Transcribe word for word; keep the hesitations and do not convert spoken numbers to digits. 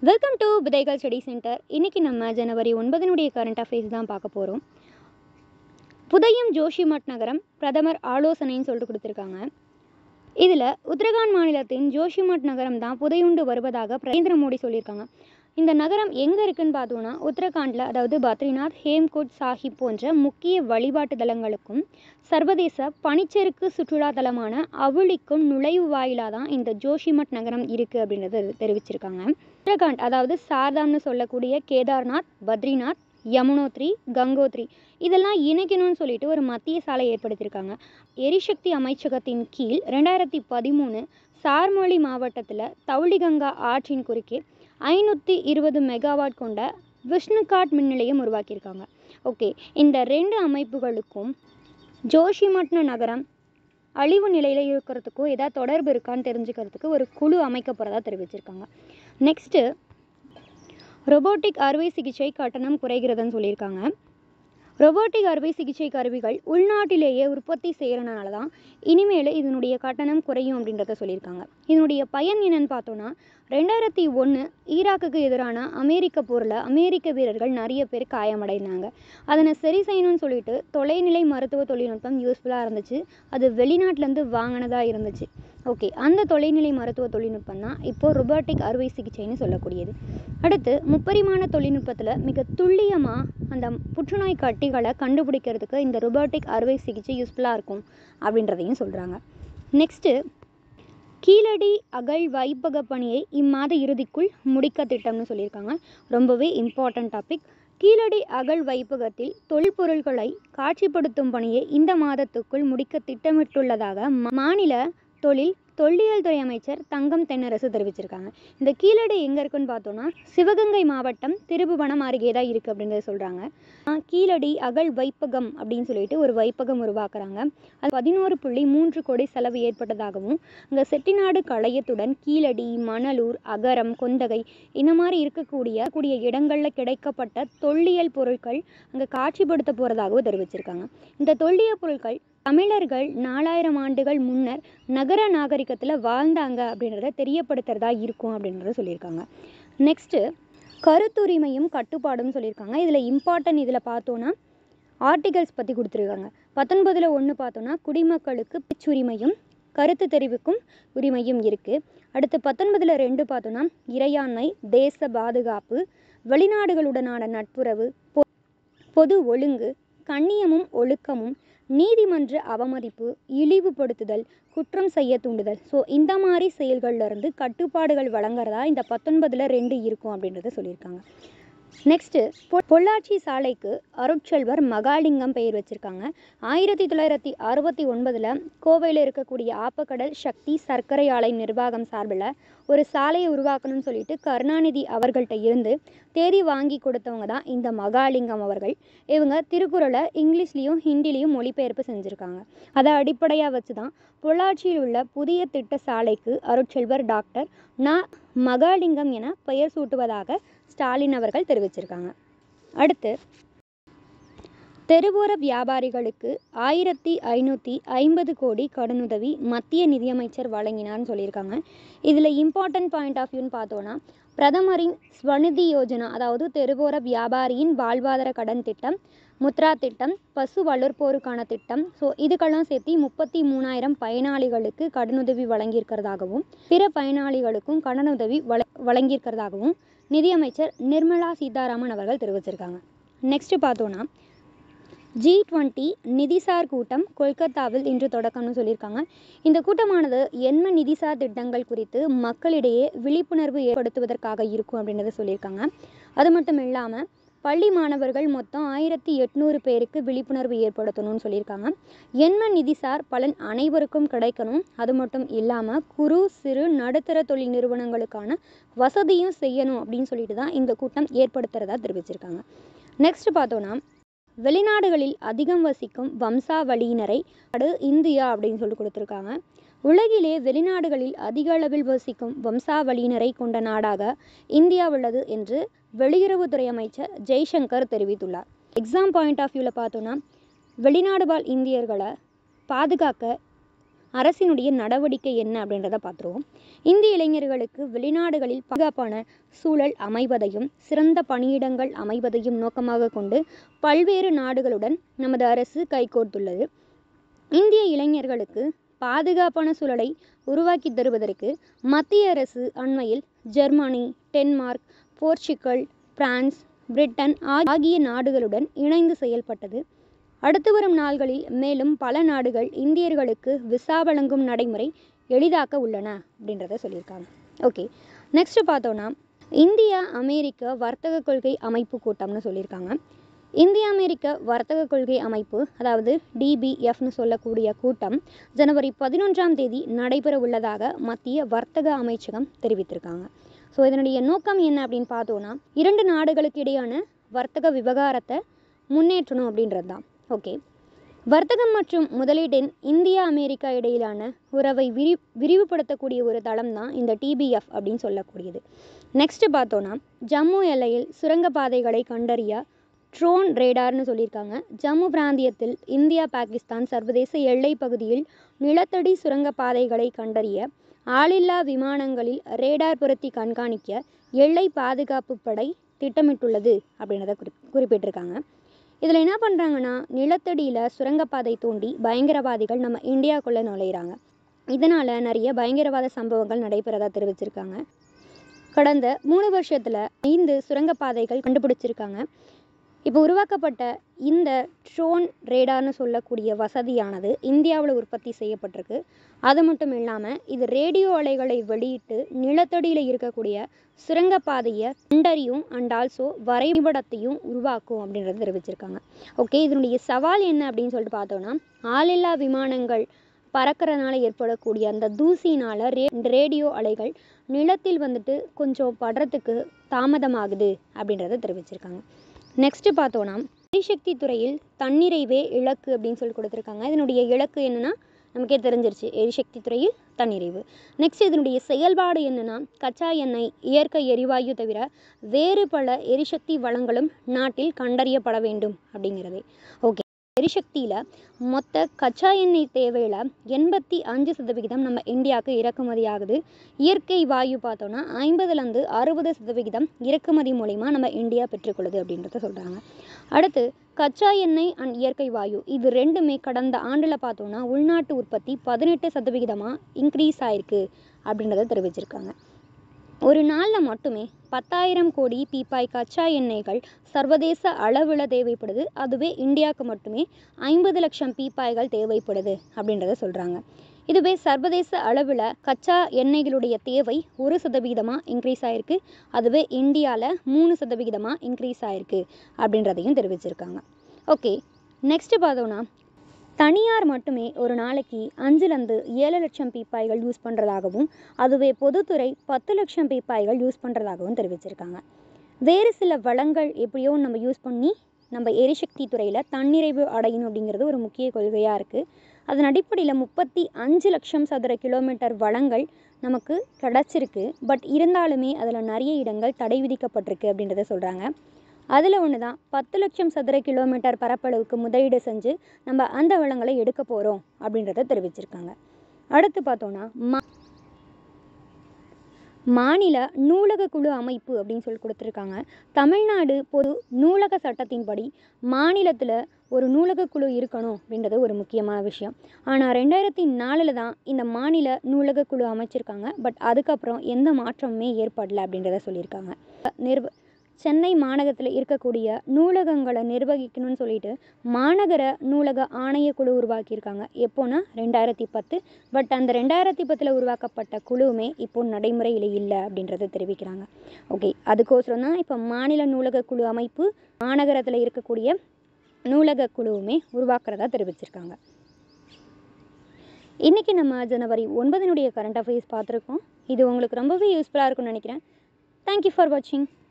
Welcome to விதைகள் study centre. இன்றைக்கி நம்ம ஜனவரி ஒன்பதினுடைய கரண்ட் அஃபேர்ஸ் தான் பார்க்க போகிறோம். புதையும் ஜோஷிமட் நகரம் பிரதமர் ஆலோசனைன்னு சொல்லிட்டு கொடுத்துருக்காங்க. இதில் உத்தரகாண்ட் மாநிலத்தின் ஜோஷிமட் நகரம் தான் புதையுண்டு வருவதாக நரேந்திர மோடி சொல்லியிருக்காங்க. இந்த நகரம் எங்கே இருக்குன்னு பார்த்தோன்னா உத்தரகாண்டில், அதாவது பத்ரிநாத், ஹேம்குண்ட் சாஹிப் போன்ற முக்கிய வழிபாட்டு தலங்களுக்கும் சர்வதேச பனிச்சறுக்கு சுற்றுலா தலமான அவுளிக்கும் நுழைவு வாயிலாக தான் இந்த ஜோஷிமட் நகரம் இருக்குது அப்படின்றத தெரிவிச்சிருக்காங்க. உத்தரகாண்ட், அதாவது சார்தாம்னு சொல்லக்கூடிய கேதார்நாத், பத்ரிநாத், யமுனோத்ரி, கங்கோத்ரி இதெல்லாம் இணைக்கணும்னு சொல்லிட்டு ஒரு மத்திய சாலை ஏற்படுத்தியிருக்காங்க. எரிசக்தி அமைச்சகத்தின் கீழ் ரெண்டாயிரத்தி பதிமூணு சார்மொழி மாவட்டத்தில் தௌலிகங்கா ஆற்றின் குறுக்கே ஐநூற்றி இருபது மெகாவாட் கொண்ட விஷ்ணுகாட் மின் நிலையம் உருவாக்கியிருக்காங்க. ஓகே, இந்த ரெண்டு அமைப்புகளுக்கும் ஜோஷிமட் நகரம் அழிவு நிலையில் இருக்கிறதுக்கும் ஏதாவது தொடர்பு இருக்கான்னு தெரிஞ்சுக்கிறதுக்கு ஒரு குழு அமைக்க போகிறதா தெரிவிச்சிருக்காங்க. நெக்ஸ்ட்டு, ரொபோட்டிக் அறுவை சிகிச்சை கட்டணம் குறைகிறதுன்னு சொல்லியிருக்காங்க. ரொபோட்டிக் அறுவை சிகிச்சை கருவிகள் உள்நாட்டிலேயே உற்பத்தி செய்கிறனால தான் இனிமேல் இதனுடைய கட்டணம் குறையும் அப்படின்றத சொல்லியிருக்காங்க. இதனுடைய பயன் என்னன்னு பார்த்தோன்னா, ரெண்டாயிரத்தி ஒன்று ஈராக்குக்கு எதிரான அமெரிக்க போரில் அமெரிக்க வீரர்கள் நிறைய பேர் காயமடைந்தாங்க. அதனை சரி செய்யணும்னு சொல்லிட்டு தொலைநிலை மருத்துவ தொழில்நுட்பம் யூஸ்ஃபுல்லாக இருந்துச்சு. அது வெளிநாட்டிலேருந்து வாங்கினதாக இருந்துச்சு. ஓகே, அந்த தொலைநிலை மருத்துவ தொழில்நுட்பம் தான் இப்போது ரொபோட்டிக் அறுவை சிகிச்சைன்னு சொல்லக்கூடியது. அடுத்து, முப்பரிமாண தொழில்நுட்பத்தில் மிக துல்லியமாக அந்த புற்றுநோய் கட்டிகளை கண்டுபிடிக்கிறதுக்கு இந்த ரொபோட்டிக் அறுவை சிகிச்சை யூஸ்ஃபுல்லாக இருக்கும் அப்படின்றதையும் சொல்கிறாங்க. நெக்ஸ்ட்டு, கீழடி அகழ் வைப்பக பணியை இம்மாத இறுதிக்குள் முடிக்க திட்டம்னு சொல்லியிருக்காங்க. ரொம்பவே இம்பார்ட்டன்ட் டாபிக். கீழடி அகழ் வைப்பகத்தில் தொல்பொருள்களை காட்சிப்படுத்தும் பணியை இந்த மாதத்துக்குள் முடிக்க திட்டமிட்டுள்ளதாக மாநில தொழில் தொல்லியல் துறை அமைச்சர் தங்கம் தென்னரசு தெரிவிச்சிருக்காங்க. இந்த கீழடி எங்கே இருக்குன்னு பார்த்தோன்னா சிவகங்கை மாவட்டம் திருபுவனம் அருகே தான் இருக்குது அப்படின்றத சொல்கிறாங்க. கீழடி அகழ் வைப்பகம் அப்படின்னு சொல்லிட்டு ஒரு வைப்பகம் உருவாக்குறாங்க. அது பதினோரு புள்ளி மூன்று கோடி செலவு ஏற்பட்டதாகவும், அங்கே செட்டிநாடு களையத்துடன் கீழடி, மணலூர், அகரம், கொந்தகை இந்த மாதிரி இருக்கக்கூடிய கூடிய இடங்களில் கிடைக்கப்பட்ட தொல்லியல் பொருட்கள் அங்கே காட்சிப்படுத்த போகிறதாகவும் தெரிவிச்சிருக்காங்க. இந்த தொல்லியல் பொருட்கள் தமிழர்கள் நாலாயிரம் ஆண்டுகள் முன்னர் நகர நாகரிகத்தில் வாழ்ந்தாங்க அப்படின்றத தெரியப்படுத்துறதா இருக்கும் அப்படின்றத சொல்லியிருக்காங்க. நெக்ஸ்ட்டு, கருத்துரிமையும் கட்டுப்பாடும் சொல்லியிருக்காங்க. இதில் இம்பார்ட்டன்ட் இதில் பார்த்தோன்னா ஆர்டிகல்ஸ் பற்றி கொடுத்துருக்காங்க. பத்தொன்பதில் ஒன்று பார்த்தோன்னா குடிமக்களுக்கு பேச்சுரிமையும் கருத்து தெரிவிக்கும் உரிமையும் இருக்குது. அடுத்து பத்தொன்பதில் ரெண்டு பார்த்தோன்னா இறையாண்மை, தேச பாதுகாப்பு, வெளிநாடுகளுடனான நட்புறவு, பொது ஒழுங்கு, கண்ணியமும் ஒழுக்கமும், நீதிமன்ற அவமதிப்பு, இழிவுபடுத்துதல், குற்றம் செய்ய தூண்டுதல். ஸோ இந்த மாதிரி செயல்கள்லேருந்து கட்டுப்பாடுகள் வழங்குறதா இந்த பத்தொன்பதில் ரெண்டு இருக்கும் அப்படின்றத சொல்லியிருக்காங்க. நெக்ஸ்ட்டு, பொள்ளாச்சி சாலைக்கு அருட்செல்வர் மகாலிங்கம் பெயர் வச்சுருக்காங்க. ஆயிரத்தி தொள்ளாயிரத்தி அறுபத்தி ஒன்பதில் கோவையில் இருக்கக்கூடிய ஆப்பக்கடல் சக்தி சர்க்கரை ஆலை நிர்வாகம் சார்பில் ஒரு சாலையை உருவாக்கணும்னு சொல்லிட்டு கருணாநிதி அவர்கள்ட்ட இருந்து தேதி வாங்கி கொடுத்தவங்க தான் இந்த மகாலிங்கம் அவர்கள். இவங்க திருக்குறளை இங்கிலீஷ்லேயும் ஹிந்திலையும் மொழிபெயர்ப்பு செஞ்சுருக்காங்க. அதை அடிப்படையாக வச்சு தான் பொள்ளாச்சியில் உள்ள புதிய திட்ட சாலைக்கு அருட்செல்வர் டாக்டர் ந மகாலிங்கம் என பெயர் சூட்டுவதாக ஸ்டாலின் அவர்கள் தெரிவிச்சிருக்காங்க. அடுத்து, தெருவோர வியாபாரிகளுக்கு ஆயிரத்தி ஐநூற்றி ஐம்பது கோடி கடனுதவி மத்திய நிதியமைச்சர் வழங்கினார்னு சொல்லியிருக்காங்க. இதில் இம்பார்ட்டன்ட் பாயிண்ட் ஆஃப் வியூன்னு பார்த்தோன்னா, பிரதமரின் ஸ்வநிதி யோஜனா, அதாவது தெருவோர வியாபாரியின் வாழ்வாதார கடன் திட்டம், முத்ரா திட்டம், பசு வளர்ப்போருக்கான திட்டம், ஸோ இதுக்கெல்லாம் சேர்த்து முப்பத்தி மூணாயிரம் பயனாளிகளுக்கு கடனுதவி வழங்கியிருக்கிறதாகவும் பிற பயனாளிகளுக்கும் கடனுதவி வழ வழங்கியிருக்கிறதாகவும் நிதியமைச்சர் நிர்மலா சீதாராமன் அவர்கள் தெரிவிச்சிருக்காங்க. நெக்ஸ்ட் பார்த்தோன்னா, ஜி டுவெண்ட்டி நிதிசார் கூட்டம் கொல்கத்தாவில் இன்று தொடக்கம்னு சொல்லியிருக்காங்க. இந்த கூட்டமானது எண்ம நிதிசார் திட்டங்கள் குறித்து மக்களிடையே விழிப்புணர்வு ஏற்படுத்துவதற்காக இருக்கும் அப்படின்றத சொல்லியிருக்காங்க. அது மட்டும் இல்லாமல் பள்ளி மாணவர்கள் மொத்தம் ஆயிரத்தி எட்நூறு பேருக்கு விழிப்புணர்வு ஏற்படுத்தணும்னு சொல்லியிருக்காங்க. எண்ம நிதிசார் பலன் அனைவருக்கும் கிடைக்கணும். அது மட்டும் இல்லாமல் குறு சிறு நடுத்தர தொழில் நிறுவனங்களுக்கான வசதியும் செய்யணும் அப்படின்னு சொல்லிட்டு தான் இந்த கூட்டம் ஏற்படுத்துறதா தெரிவிச்சிருக்காங்க. நெக்ஸ்ட் பார்த்தோன்னா, வெளிநாடுகளில் அதிகம் வசிக்கும் வம்சாவளியினரை நாடு இந்தியா அப்படின்னு சொல்லி கொடுத்துருக்காங்க. உலகிலே வெளிநாடுகளில் அதிக அளவில் வசிக்கும் வம்சாவளியினரை கொண்ட நாடாக இந்தியா உள்ளது என்று வெளியுறவுத்துறை அமைச்சர் ஜெய்சங்கர் தெரிவித்துள்ளார். எக்ஸாம் பாயிண்ட் ஆஃப் வியூவில் பார்த்தோன்னா, வெளிநாடு வாழ் இந்தியர்களை பாதுகாக்க அரசினுடைய நடவடிக்கை என்ன அப்படின்றத பார்த்துருவோம். இந்திய இளைஞர்களுக்கு வெளிநாடுகளில் பாதுகாப்பான சூழல் அமைவதையும் சிறந்த பணியிடங்கள் அமைவதையும் நோக்கமாக கொண்டு பல்வேறு நாடுகளுடன் நமது அரசு கைகோர்த்துள்ளது. இந்திய இளைஞர்களுக்கு பாதுகாப்பான சூழலை உருவாக்கி தருவதற்கு மத்திய அரசு அண்மையில் Germany, Denmark, Portugal, France, Britain ஆகிய நாடுகளுடன் இணைந்து செயல்பட்டது. அடுத்து வரும் நாள்களில் மேலும் பல நாடுகள் இந்தியர்களுக்கு விசா வழங்கும் நடைமுறை எளிதாக்க உள்ளன அப்படின்றத சொல்லியிருக்காங்க. ஓகே, நெக்ஸ்ட் பார்த்தோன்னா இந்தியா அமெரிக்க வர்த்தக கொள்கை அமைப்பு கூட்டம்னு சொல்லியிருக்காங்க. இந்திய அமெரிக்க வர்த்தக கொள்கை அமைப்பு, அதாவது டிபிஎஃப்னு சொல்லக்கூடிய கூட்டம் ஜனவரி பதினொன்றாம் தேதி நடைபெற உள்ளதாக மத்திய வர்த்தக அமைச்சகம் தெரிவித்திருக்காங்க. ஸோ இதனுடைய நோக்கம் என்ன அப்படின்னு பார்த்தோன்னா இரண்டு நாடுகளுக்கு இடையான வர்த்தக விவகாரத்தை முன்னேற்றணும் அப்படின்றது தான். ஓகே, வர்த்தகம் மற்றும் முதலீட்டின் இந்தியா அமெரிக்கா இடையிலான உறவை விரி விரிவுபடுத்தக்கூடிய ஒரு தளம் தான் இந்த டிபிஎஃப் அப்படின்னு சொல்லக்கூடியது. நெக்ஸ்ட் பார்த்தோன்னா ஜம்மு எல்லையில் சுரங்கப்பாதைகளை கண்டறிய ட்ரோன் ரேடார்னு சொல்லியிருக்காங்க. ஜம்மு பிராந்தியத்தில் இந்தியா பாகிஸ்தான் சர்வதேச எல்லை பகுதியில் நிலத்தடி சுரங்கப்பாதைகளை கண்டறிய ஆளில்லா விமானங்களில் ரேடார் பொருத்தி கண்காணிக்க எல்லை பாதுகாப்பு படை திட்டமிட்டுள்ளது அப்படின்றத குறி குறிப்பிட்டிருக்காங்க. இதில் என்ன பண்ணுறாங்கன்னா, நிலத்தடியில் சுரங்கப்பாதை தோண்டி பயங்கரவாதிகள் நம்ம இந்தியாவுக்குள்ளே நுழையிறாங்க. இதனால் நிறைய பயங்கரவாத சம்பவங்கள் நடைபெறதா தெரிவிச்சிருக்காங்க. கடந்த மூணு வருஷத்தில் ஐந்து சுரங்கப்பாதைகள் கண்டுபிடிச்சிருக்காங்க. இப்போ உருவாக்கப்பட்ட இந்த ட்ரோன் ரேடார்னு சொல்லக்கூடிய வசதியானது இந்தியாவில் உற்பத்தி செய்யப்பட்டிருக்கு. அது மட்டும் இல்லாமல் இது ரேடியோ அலைகளை வெளியிட்டு நிலத்தடியில் இருக்கக்கூடிய சுரங்கப்பாதையை கண்டறியும் அண்ட் ஆல்சோ வரைபடத்தையும் உருவாக்கும் அப்படின்றத தெரிவிச்சிருக்காங்க. ஓகே, இதனுடைய சவால் என்ன அப்படின்னு சொல்லிட்டு பார்த்தோன்னா, ஆளில்லா விமானங்கள் பறக்கிறதுனால ஏற்படக்கூடிய அந்த தூசினால் ரே ரேடியோ அலைகள் நிலத்தில் வந்துட்டு கொஞ்சம் படுறதுக்கு தாமதமாகுது அப்படின்றத தெரிவிச்சிருக்காங்க. நெக்ஸ்ட்டு பார்த்தோன்னா எரிசக்தி துறையில் தன்னிறைவே இலக்கு அப்படின்னு சொல்லி கொடுத்துருக்காங்க. இதனுடைய இலக்கு என்னென்னா நமக்கே தெரிஞ்சிருச்சு, எரிசக்தி துறையில் தன்னிறைவு. நெக்ஸ்ட் இதனுடைய செயல்பாடு என்னென்னா, கச்சா எண்ணெய், இயற்கை எரிவாயு தவிர வேறு பல எரிசக்தி வளங்களும் நாட்டில் கண்டறியப்பட வேண்டும் அப்படிங்கிறதே. ஓகே, எரிசக்தியில் மொத்த கச்சா எண்ணெய் தேவையில் எண்பத்தி அஞ்சு சதவிகிதம் நம்ம இந்தியாவுக்கு இறக்குமதி ஆகுது. இயற்கை வாயு பார்த்தோன்னா ஐம்பதுலேருந்து அறுபது சதவிகிதம் இறக்குமதி மூலிமா நம்ம இந்தியா பெற்றுக்கொள்ளுது அப்படின்றத சொல்கிறாங்க. அடுத்து கச்சா எண்ணெய் அண்ட் இயற்கை வாயு இது ரெண்டுமே கடந்த ஆண்டில் பார்த்தோன்னா உள்நாட்டு உற்பத்தி பதினெட்டு சதவிகிதமாக இன்க்ரீஸ் ஆயிருக்கு அப்படின்றத தெரிவிச்சிருக்காங்க. ஒரு நாளில் மட்டுமே பத்தாயிரம் கோடி பீப்பாய் கச்சா எண்ணெய்கள் சர்வதேச அளவில் தேவைப்படுது. அதுவே இந்தியாவுக்கு மட்டுமே ஐம்பது லட்சம் பீப்பாய்கள் தேவைப்படுது அப்படின்றத சொல்கிறாங்க. இதுவே சர்வதேச அளவில் கச்சா எண்ணெய்களுடைய தேவை ஒரு சதவீதமாக இன்க்ரீஸ் ஆகிருக்கு. அதுவே இந்தியாவில் மூணு சதவிகிதமாக இன்க்ரீஸ் ஆகிருக்கு அப்படின்றதையும் தெரிவிச்சிருக்காங்க. ஓகே, நெக்ஸ்ட்டு பார்த்தோன்னா தனியார் மட்டுமே ஒரு நாளைக்கு அஞ்சுலேருந்து ஏழு லட்சம் பீப்பாய்கள் யூஸ் பண்ணுறதாகவும் அதுவே பொதுத்துறை பத்து லட்சம் பீப்பாய்கள் யூஸ் பண்ணுறதாகவும் தெரிவிச்சிருக்காங்க. வேறு சில வளங்கள் எப்படியோ நம்ம யூஸ் பண்ணி நம்ம எரிசக்தி துறையில் தன்னிறைவு அடையணும் அப்படிங்கிறது ஒரு முக்கிய கொள்கையாக இருக்குது. அதன் அடிப்படையில் முப்பத்தி அஞ்சு லட்சம் சதுர கிலோமீட்டர் வளங்கள் நமக்கு கிடச்சிருக்கு. பட் இருந்தாலுமே அதில் நிறைய இடங்கள் தடை விதிக்கப்பட்டிருக்கு அப்படின்றத சொல்கிறாங்க. அதில் ஒன்று தான் பத்து லட்சம் சதுர கிலோமீட்டர் பரப்பளவுக்கு முதலீடு செஞ்சு நம்ம அந்த வளங்களை எடுக்க போகிறோம் அப்படின்றத தெரிவிச்சிருக்காங்க. அடுத்து பார்த்தோன்னா மா மாநில நூலக குழு அமைப்பு அப்படின்னு சொல்லி கொடுத்துருக்காங்க. தமிழ்நாடு பொது நூலக சட்டத்தின்படி மாநிலத்தில் ஒரு நூலக குழு இருக்கணும் அப்படின்றது ஒரு முக்கியமான விஷயம். ஆனால் ரெண்டாயிரத்தி நாலில் தான் இந்த மாநில நூலக குழு அமைச்சிருக்காங்க. பட் அதுக்கப்புறம் எந்த மாற்றமுமே ஏற்படலை அப்படின்றத சொல்லியிருக்காங்க. நிர்வ சென்னை மாநகரத்தில் இருக்கக்கூடிய நூலகங்களை நிர்வகிக்கணும்னு சொல்லிட்டு மாநகர நூலக ஆணையக்குழு உருவாக்கியிருக்காங்க. எப்போனா ரெண்டாயிரத்தி பத்து. பட் அந்த ரெண்டாயிரத்தி பத்தில் உருவாக்கப்பட்ட குழுவுமே இப்போ நடைமுறையில் இல்லை அப்படின்றத தெரிவிக்கிறாங்க. ஓகே, அதுக்கோசரம் தான் இப்போ மாநில நூலக குழு அமைப்பு மாநகரத்தில் இருக்கக்கூடிய நூலக குழுவுமே உருவாக்குறதா தெரிவிச்சிருக்காங்க. இன்றைக்கி நம்ம ஜனவரி ஒன்பதினுடைய கரண்ட் அஃபேர்ஸ் பார்த்துருக்கோம். இது உங்களுக்கு ரொம்பவே யூஸ்ஃபுல்லாக இருக்கும்னு நினைக்கிறேன். தேங்க்யூ ஃபார் வாட்சிங்.